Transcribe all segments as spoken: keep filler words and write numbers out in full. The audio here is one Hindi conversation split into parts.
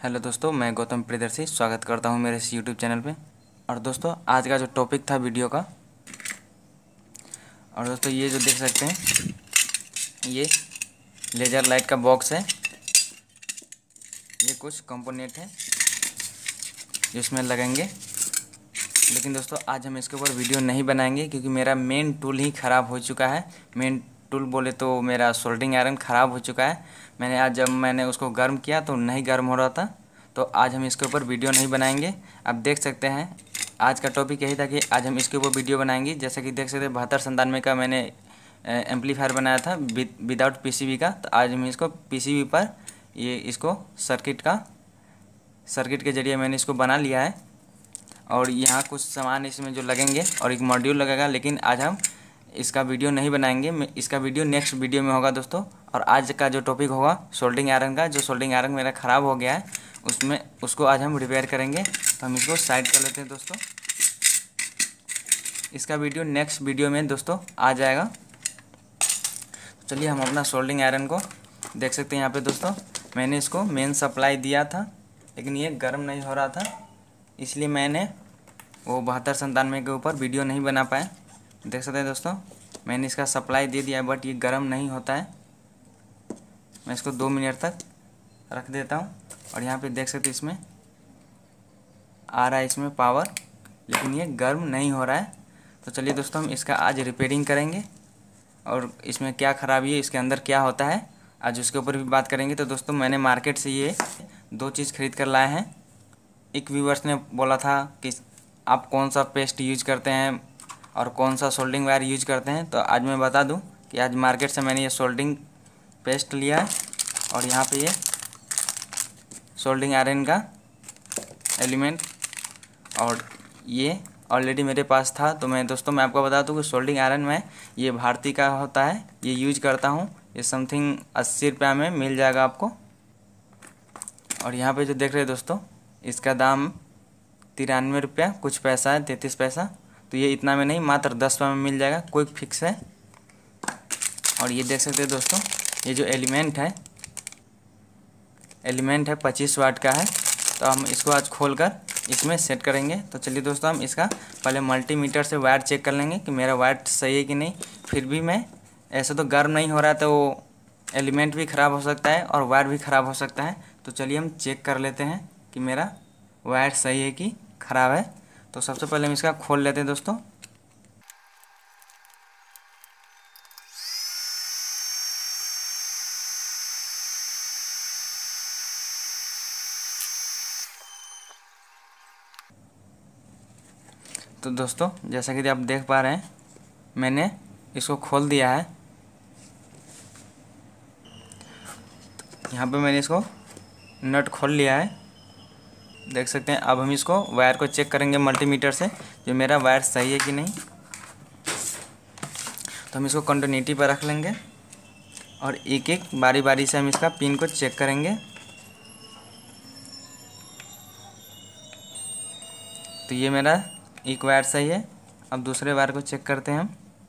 हेलो दोस्तों, मैं गौतम प्रियदर्शी स्वागत करता हूं मेरे इस यूट्यूब चैनल पे। और दोस्तों, आज का जो टॉपिक था वीडियो का, और दोस्तों ये जो देख सकते हैं, ये लेज़र लाइट का बॉक्स है। ये कुछ कंपोनेंट है जो इसमें लगेंगे। लेकिन दोस्तों, आज हम इसके ऊपर वीडियो नहीं बनाएंगे क्योंकि मेरा मेन टूल ही ख़राब हो चुका है। मेन टूल बोले तो मेरा सोल्डरिंग आयरन ख़राब हो चुका है। मैंने आज जब मैंने उसको गर्म किया तो नहीं गर्म हो रहा था, तो आज हम इसके ऊपर वीडियो नहीं बनाएंगे। आप देख सकते हैं, आज का टॉपिक यही था कि आज हम इसके ऊपर वीडियो बनाएंगे। जैसे कि देख सकते हैं, बहत्तर संतानवे का मैंने एम्पलीफायर बनाया था विदाउट पीसीबी का। तो आज हम इसको पीसीबी पर ये इसको सर्किट का सर्किट के ज़रिए मैंने इसको बना लिया है। और यहाँ कुछ सामान इसमें जो लगेंगे और एक मॉड्यूल लगेगा, लेकिन आज हम इसका वीडियो नहीं बनाएंगे। इसका वीडियो नेक्स्ट वीडियो में होगा दोस्तों। और आज का जो टॉपिक होगा सोल्डरिंग आयरन का, जो सोल्डरिंग आयरन मेरा ख़राब हो गया है, उसमें उसको आज हम रिपेयर करेंगे। तो हम इसको साइड कर लेते हैं दोस्तों। इसका वीडियो नेक्स्ट वीडियो में दोस्तों आ जाएगा। तो चलिए हम अपना सोल्डरिंग आयरन को देख सकते हैं। यहाँ पे दोस्तों मैंने इसको मेन सप्लाई दिया था, लेकिन ये गर्म नहीं हो रहा था, इसलिए मैंने वो बहत्तर संतानवे के ऊपर वीडियो नहीं बना पाया। देख सकते हैं दोस्तों, मैंने इसका सप्लाई दे दिया है, बट ये गर्म नहीं होता है। मैं इसको दो मिनट तक रख देता हूँ। और यहाँ पे देख सकते हैं, इसमें आ रहा है इसमें पावर, लेकिन ये गर्म नहीं हो रहा है। तो चलिए दोस्तों, हम इसका आज रिपेयरिंग करेंगे और इसमें क्या ख़राबी है, इसके अंदर क्या होता है, आज उसके ऊपर भी बात करेंगे। तो दोस्तों, मैंने मार्केट से ये दो चीज़ खरीद कर लाए हैं। एक व्यूवर्स ने बोला था कि आप कौन सा पेस्ट यूज करते हैं और कौन सा सोल्डरिंग वायर यूज करते हैं। तो आज मैं बता दूं कि आज मार्केट से मैंने ये सोल्डरिंग पेस्ट लिया है, और यहाँ पे ये सोल्डरिंग आयरन का एलिमेंट, और ये ऑलरेडी मेरे पास था। तो मैं दोस्तों मैं आपको बता दूं कि सोल्डरिंग आयरन में ये भारतीय का होता है, ये यूज करता हूँ। ये समथिंग अस्सी रुपये में मिल जाएगा आपको। और यहाँ पे जो देख रहे हैं दोस्तों, इसका दाम तिरानवे रुपया कुछ पैसा है, तैंतीस पैसा। तो ये इतना में नहीं, मात्र दस रुपये में मिल जाएगा, कोई फिक्स है। और ये देख सकते हैं दोस्तों, ये जो एलिमेंट है एलिमेंट है पच्चीस वाट का है। तो हम इसको आज खोल कर इसमें सेट करेंगे। तो चलिए दोस्तों, हम इसका पहले मल्टीमीटर से वायर चेक कर लेंगे कि मेरा वायर सही है कि नहीं। फिर भी मैं ऐसे तो गर्म नहीं हो रहा है, तो वो एलिमेंट भी ख़राब हो सकता है और वायर भी ख़राब हो सकता है। तो चलिए हम चेक कर लेते हैं कि मेरा वायर सही है कि ख़राब है। तो सबसे पहले हम इसका खोल लेते हैं दोस्तों। तो दोस्तों, जैसा कि आप देख पा रहे हैं, मैंने इसको खोल दिया है। यहाँ पे मैंने इसको नट खोल लिया है, देख सकते हैं। अब हम इसको वायर को चेक करेंगे मल्टीमीटर से, जो मेरा वायर सही है कि नहीं। तो हम इसको कंटिन्यूटी पर रख लेंगे और एक एक बारी बारी से हम इसका पिन को चेक करेंगे। तो ये मेरा एक वायर सही है। अब दूसरे वायर को चेक करते हैं हम।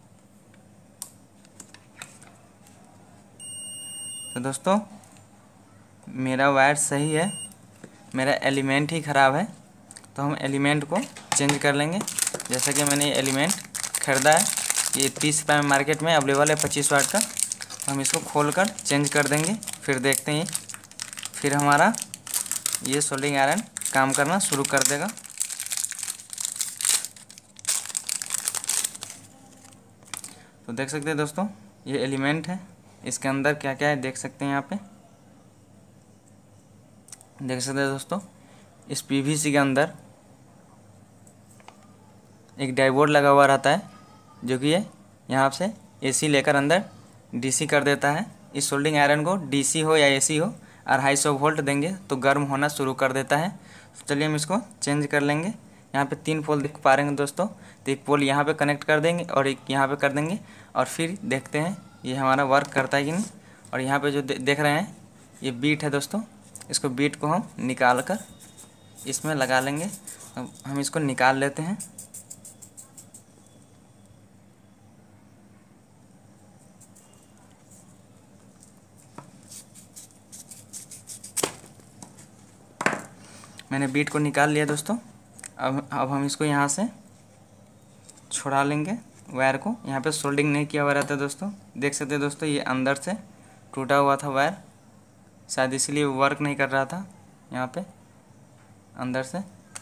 तो दोस्तों, मेरा वायर सही है, मेरा एलिमेंट ही ख़राब है। तो हम एलिमेंट को चेंज कर लेंगे। जैसा कि मैंने ये एलिमेंट ख़रीदा है, ये तीस रुपये में मार्केट में अवेलेबल है पच्चीस वाट का। हम इसको खोलकर चेंज कर देंगे, फिर देखते हैं, फिर हमारा ये सोल्डरिंग आयरन काम करना शुरू कर देगा। तो देख सकते हैं दोस्तों, ये एलिमेंट है, इसके अंदर क्या क्या है देख सकते हैं। यहाँ पे देख सकते हैं दोस्तों, इस पीवीसी के अंदर एक डायोड लगा हुआ रहता है, जो कि ये यहाँ से एसी लेकर अंदर डीसी कर देता है। इस सोल्डरिंग आयरन को डीसी हो या एसी हो, अढ़ाई सौ वोल्ट देंगे तो गर्म होना शुरू कर देता है। तो चलिए हम इसको चेंज कर लेंगे। यहाँ पे तीन पोल देख पा रहे हैं दोस्तों, तो एक पोल यहाँ पे कनेक्ट कर देंगे और एक यहाँ पे कर देंगे, और फिर देखते हैं ये हमारा वर्क करता है कि नहीं। और यहाँ पे जो दे, देख रहे हैं, ये बीट है दोस्तों, इसको बीट को हम निकाल कर इसमें लगा लेंगे। हम इसको निकाल लेते हैं। मैंने बीट को निकाल लिया दोस्तों। अब अब हम इसको यहाँ से छुड़ा लेंगे वायर को। यहाँ पे सोल्डिंग नहीं किया हुआ रहता है दोस्तों, देख सकते हैं दोस्तों, ये अंदर से टूटा हुआ था वायर, शायद इसलिए वर्क नहीं कर रहा था यहाँ पे अंदर से।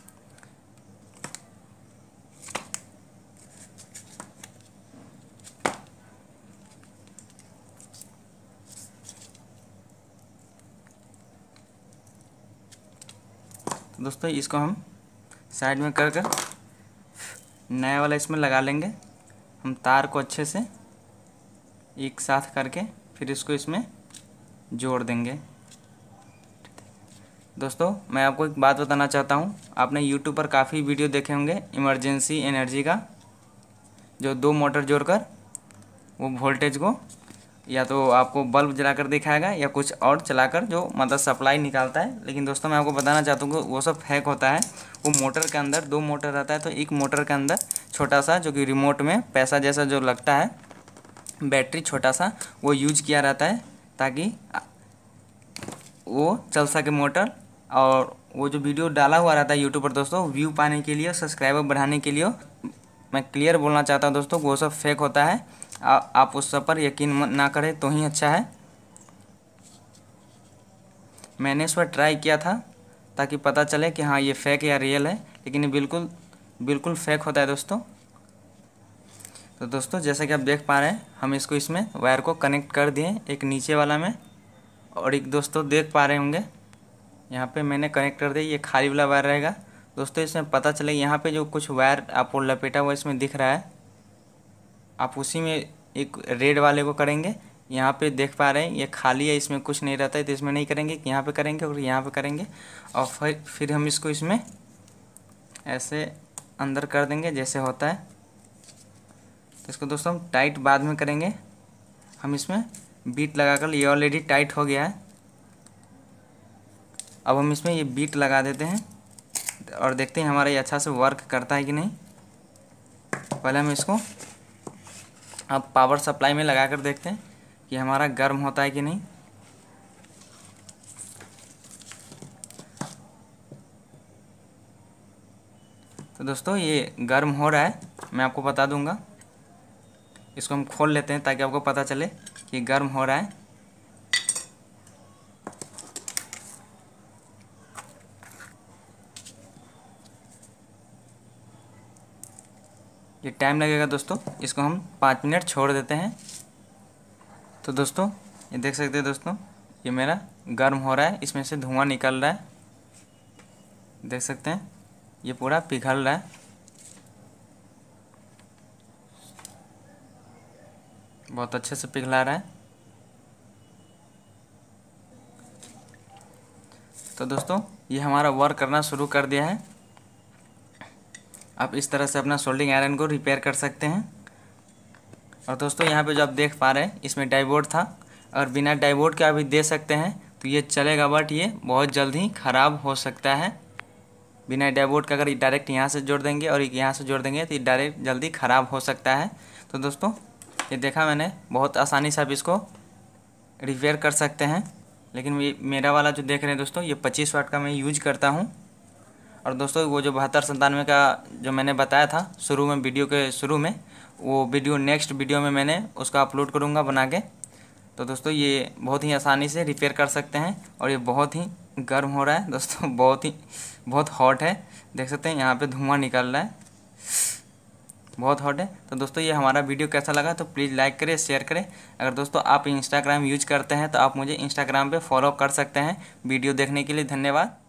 तो दोस्तों इसको हम साइड में कर कर नया वाला इसमें लगा लेंगे। हम तार को अच्छे से एक साथ करके फिर इसको इसमें जोड़ देंगे। दोस्तों मैं आपको एक बात बताना चाहता हूँ, आपने यूट्यूब पर काफ़ी वीडियो देखे होंगे इमरजेंसी एनर्जी का, जो दो मोटर जोड़कर वो वोल्टेज को या तो आपको बल्ब जलाकर दिखाएगा या कुछ और चलाकर जो मतलब सप्लाई निकालता है। लेकिन दोस्तों मैं आपको बताना चाहता हूँ कि वो सब फेक होता है। वो मोटर के अंदर दो मोटर रहता है, तो एक मोटर के अंदर छोटा सा जो कि रिमोट में पैसा जैसा जो लगता है, बैटरी छोटा सा, वो यूज किया रहता है ताकि वो चल सके मोटर। और वो जो वीडियो डाला हुआ रहता है यूट्यूब पर दोस्तों, व्यू पाने के लिए, सब्सक्राइबर बढ़ाने के लिए, मैं क्लियर बोलना चाहता हूँ दोस्तों, वो सब फेक होता है। आ, आप उस सब पर यकीन ना करें तो ही अच्छा है। मैंने इस पर ट्राई किया था ताकि पता चले कि हाँ ये फेक या रियल है, लेकिन ये बिल्कुल बिल्कुल फेक होता है दोस्तों। तो दोस्तों जैसा कि आप देख पा रहे हैं, हम इसको इसमें वायर को कनेक्ट कर दिए, एक नीचे वाला में और एक दोस्तों देख पा रहे होंगे यहाँ पे मैंने कनेक्ट कर दिया, ये खाली वाला वायर रहेगा दोस्तों। इसमें पता चले यहाँ पे जो कुछ वायर आपको लपेटा हुआ इसमें दिख रहा है, आप उसी में एक रेड वाले को करेंगे। यहाँ पे देख पा रहे हैं ये खाली है, इसमें कुछ नहीं रहता है, तो इसमें नहीं करेंगे, यहाँ पे करेंगे और यहाँ पे करेंगे। और फिर फिर हम इसको इसमें ऐसे अंदर कर देंगे जैसे होता है। तो इसको दोस्तों हम टाइट बाद में करेंगे। हम इसमें बीट लगाकर, ये ऑलरेडी टाइट हो गया है, अब हम इसमें ये बीट लगा देते हैं और देखते हैं हमारा ये अच्छा से वर्क करता है कि नहीं। पहले हम इसको अब पावर सप्लाई में लगा कर देखते हैं कि हमारा गर्म होता है कि नहीं। तो दोस्तों ये गर्म हो रहा है, मैं आपको बता दूंगा। इसको हम खोल लेते हैं ताकि आपको पता चले कि गर्म हो रहा है। ये टाइम लगेगा दोस्तों, इसको हम पाँच मिनट छोड़ देते हैं। तो दोस्तों ये देख सकते हैं दोस्तों, ये मेरा गर्म हो रहा है, इसमें से धुआं निकल रहा है, देख सकते हैं ये पूरा पिघल रहा है, बहुत अच्छे से पिघला रहा है। तो दोस्तों ये हमारा वर्क करना शुरू कर दिया है। आप इस तरह से अपना सोल्डिंग आयरन को रिपेयर कर सकते हैं। और दोस्तों यहाँ पे जो आप देख पा रहे हैं इसमें डाइवोड था, और बिना डाइवोड के अभी दे सकते हैं तो ये चलेगा, बट ये बहुत जल्द ही ख़राब हो सकता है। बिना डाइवोड का अगर डायरेक्ट यहाँ से जोड़ देंगे और एक यहाँ से जोड़ देंगे तो ये डायरेक्ट जल्दी ख़राब हो सकता है। तो दोस्तों ये देखा मैंने, बहुत आसानी से आप इसको रिपेयर कर सकते हैं। लेकिन मेरा वाला जो देख रहे हैं दोस्तों, ये पच्चीस वाट का मैं यूज करता हूँ। और दोस्तों वो जो बहत्तर संतानवे का जो मैंने बताया था शुरू में, वीडियो के शुरू में, वो वीडियो नेक्स्ट वीडियो में मैंने उसका अपलोड करूँगा बना के। तो दोस्तों ये बहुत ही आसानी से रिपेयर कर सकते हैं। और ये बहुत ही गर्म हो रहा है दोस्तों, बहुत ही बहुत हॉट है, देख सकते हैं यहाँ पे धुआं निकल रहा है, बहुत हॉट है। तो दोस्तों ये हमारा वीडियो कैसा लगा तो प्लीज़ लाइक करें, शेयर करें। अगर दोस्तों आप इंस्टाग्राम यूज करते हैं तो आप मुझे इंस्टाग्राम पे फॉलो कर सकते हैं। वीडियो देखने के लिए धन्यवाद।